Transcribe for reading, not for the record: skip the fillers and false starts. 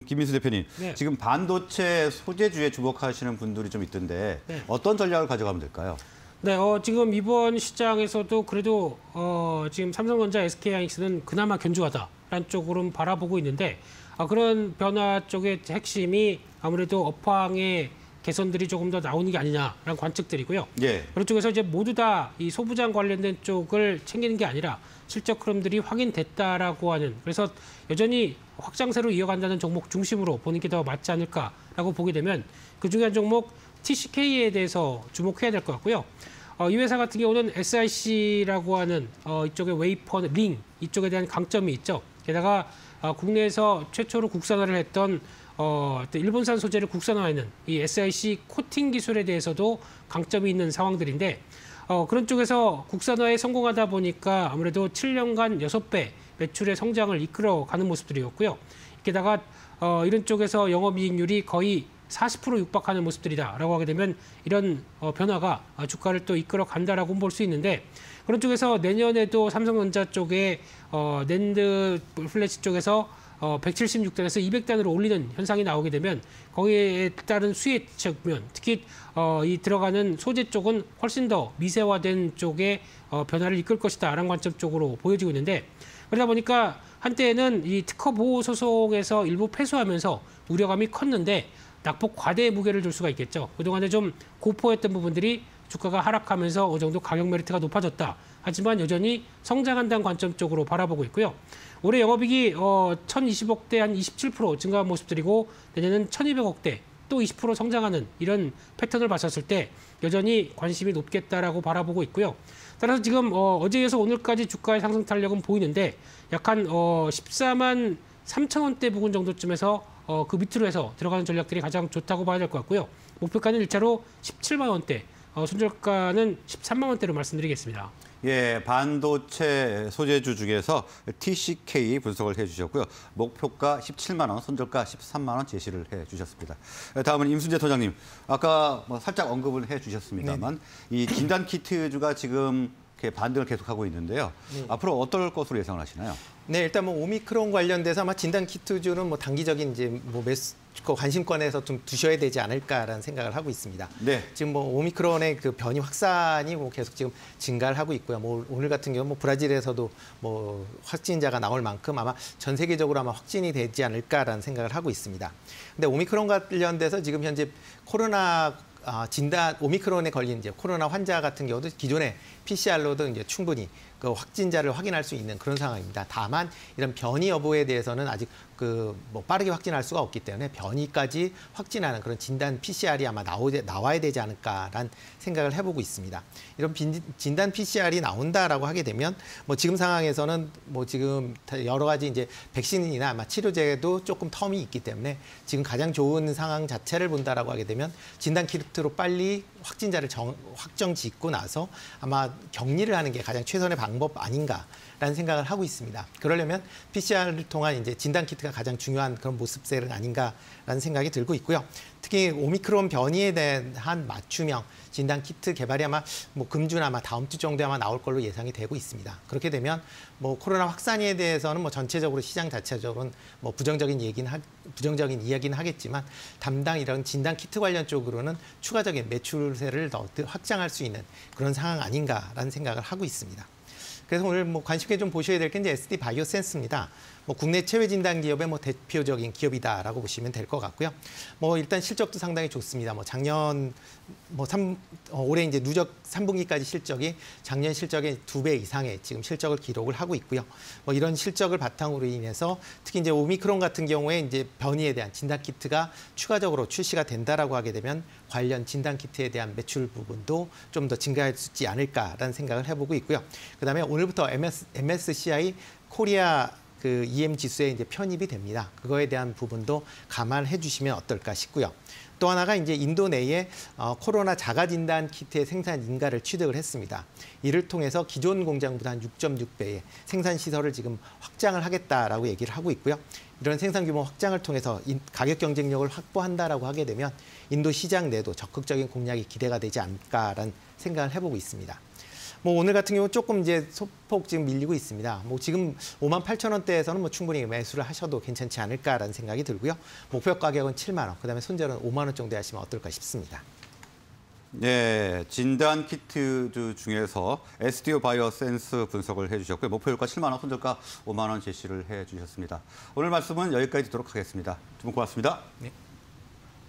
김민수 대표님, 네. 지금 반도체 소재주에 주목하시는 분들이 좀 있던데 네. 어떤 전략을 가져가면 될까요? 네, 지금 이번 시장에서도 그래도 지금 삼성전자, SK하이닉스는 그나마 견조하다라는 쪽으로는 바라보고 있는데 그런 변화 쪽의 핵심이 아무래도 업황의 개선들이 조금 더 나오는 게 아니냐라는 관측들이고요. 예. 그런 쪽에서 이제 모두 다 이 소부장 관련된 쪽을 챙기는 게 아니라 실적 흐름들이 확인됐다라고 하는, 그래서 여전히 확장세로 이어간다는 종목 중심으로 보는 게 더 맞지 않을까라고 보게 되면 그중에 한 종목 TCK에 대해서 주목해야 될 것 같고요. 이 회사 같은 경우는 SIC라고 하는 이쪽의 웨이퍼, 링 이쪽에 대한 강점이 있죠. 게다가 국내에서 최초로 국산화를 했던 일본산 소재를 국산화하는 이 SIC 코팅 기술에 대해서도 강점이 있는 상황들인데 그런 쪽에서 국산화에 성공하다 보니까 아무래도 7년간 6배 매출의 성장을 이끌어가는 모습들이었고요. 게다가 이런 쪽에서 영업이익률이 거의 40% 육박하는 모습들이다라고 하게 되면 이런 변화가 주가를 또 이끌어간다라고 볼 수 있는데 그런 쪽에서 내년에도 삼성전자 쪽에 낸드 플래시 쪽에서 176단에서 200단으로 올리는 현상이 나오게 되면 거기에 따른 수혜 측면, 특히 이 들어가는 소재 쪽은 훨씬 더 미세화된 쪽의 변화를 이끌 것이다라는 관점 쪽으로 보여지고 있는데 그러다 보니까 한때에는 이 특허 보호 소송에서 일부 패소하면서 우려감이 컸는데 낙폭 과대의 무게를 줄 수가 있겠죠. 그동안에 좀 고포했던 부분들이 주가가 하락하면서 어느 정도 가격 메리트가 높아졌다. 하지만 여전히 성장한다는 관점 쪽으로 바라보고 있고요. 올해 영업이익이 1,020억대 한 27% 증가한 모습들이고 내년은 1,200억대 또 20% 성장하는 이런 패턴을 봤었을 때 여전히 관심이 높겠다라고 바라보고 있고요. 따라서 지금 어제에서 오늘까지 주가의 상승 탄력은 보이는데 약한 14만 3천 원대 부근 정도쯤에서 그 밑으로 해서 들어가는 전략들이 가장 좋다고 봐야 될 것 같고요. 목표가는 1차로 17만 원대, 손절가는 13만 원대로 말씀드리겠습니다. 예, 반도체 소재주 중에서 TCK 분석을 해주셨고요. 목표가 17만 원, 손절가 13만 원 제시를 해주셨습니다. 다음은 임순재 소장님, 아까 살짝 언급을 해주셨습니다만 이 진단 키트주가 지금 이렇게 반등을 계속하고 있는데요. 네. 앞으로 어떨 것으로 예상을 하시나요? 네, 일단 오미크론 관련돼서 아마 진단 키트주는 단기적인 이제 관심권에서 좀 두셔야 되지 않을까라는 생각을 하고 있습니다. 네. 지금 오미크론의 그 변이 확산이 계속 지금 증가를 하고 있고요. 오늘 같은 경우 브라질에서도 확진자가 나올 만큼 아마 전 세계적으로 아마 확진이 되지 않을까라는 생각을 하고 있습니다. 근데 오미크론 관련돼서 지금 현재 오미크론에 걸린 이제 코로나 환자 같은 경우도 기존의 PCR로도 이제 충분히 그 확진자를 확인할 수 있는 그런 상황입니다. 다만 이런 변이 여부에 대해서는 아직 빠르게 확진할 수가 없기 때문에 변이까지 확진하는 그런 진단 PCR이 아마 나와야 되지 않을까라는 생각을 해보고 있습니다. 이런 진단 PCR이 나온다라고 하게 되면 지금 상황에서는 지금 여러 가지 이제 백신이나 아마 치료제도 조금 텀이 있기 때문에 지금 가장 좋은 상황 자체를 본다라고 하게 되면 진단 키트로 빨리 확진자를 확정 짓고 나서 아마 격리를 하는 게 가장 최선의 방법 아닌가라는 생각을 하고 있습니다. 그러려면 PCR을 통한 이제 진단 키트가 가장 중요한 그런 모습들은 아닌가라는 생각이 들고 있고요. 특히 오미크론 변이에 대한 맞춤형 진단 키트 개발이 아마 금주나 아마 다음 주 정도에 아마 나올 걸로 예상이 되고 있습니다. 그렇게 되면 코로나 확산에 대해서는 전체적으로 시장 자체적으로는 부정적인 이야기는 하겠지만 담당 이런 진단 키트 관련 쪽으로는 추가적인 매출세를 더 확장할 수 있는 그런 상황 아닌가라는 생각을 하고 있습니다. 그래서 오늘 관심 있게 좀 보셔야 될 게 이제 SD 바이오센스입니다. 국내 체외 진단 기업의 대표적인 기업이다라고 보시면 될 것 같고요. 일단 실적도 상당히 좋습니다. 작년 올해 이제 누적 3분기까지 실적이 작년 실적의 2배 이상의 지금 실적을 기록을 하고 있고요. 이런 실적을 바탕으로 인해서 특히 이제 오미크론 같은 경우에 이제 변이에 대한 진단 키트가 추가적으로 출시가 된다라고 하게 되면 관련 진단 키트에 대한 매출 부분도 좀 더 증가할 수 있지 않을까라는 생각을 해보고 있고요. 그다음에 오늘부터 MSCI 코리아 EM 지수에 이제 편입이 됩니다. 그거에 대한 부분도 감안해 주시면 어떨까 싶고요. 또 하나가 이제 인도 내에 코로나 자가 진단 키트의 생산 인가를 취득을 했습니다. 이를 통해서 기존 공장보다 한 6.6배의 생산 시설을 지금 확장을 하겠다라고 얘기를 하고 있고요. 이런 생산 규모 확장을 통해서 가격 경쟁력을 확보한다라고 하게 되면 인도 시장 내도 적극적인 공략이 기대가 되지 않을까라는 생각을 해보고 있습니다. 뭐 오늘 같은 경우 조금 이제 소폭 지금 밀리고 있습니다. 뭐 지금 58,000원대에서는 뭐 충분히 매수를 하셔도 괜찮지 않을까라는 생각이 들고요. 목표 가격은 7만 원, 그다음에 손절은 5만 원 정도 하시면 어떨까 싶습니다. 네, 진단 키트 중에서 SDO 바이오센스 분석을 해주셨고요. 목표 유가 7만 원, 손절가 5만 원 제시를 해주셨습니다. 오늘 말씀은 여기까지 듣도록 하겠습니다. 두 분 고맙습니다. 네.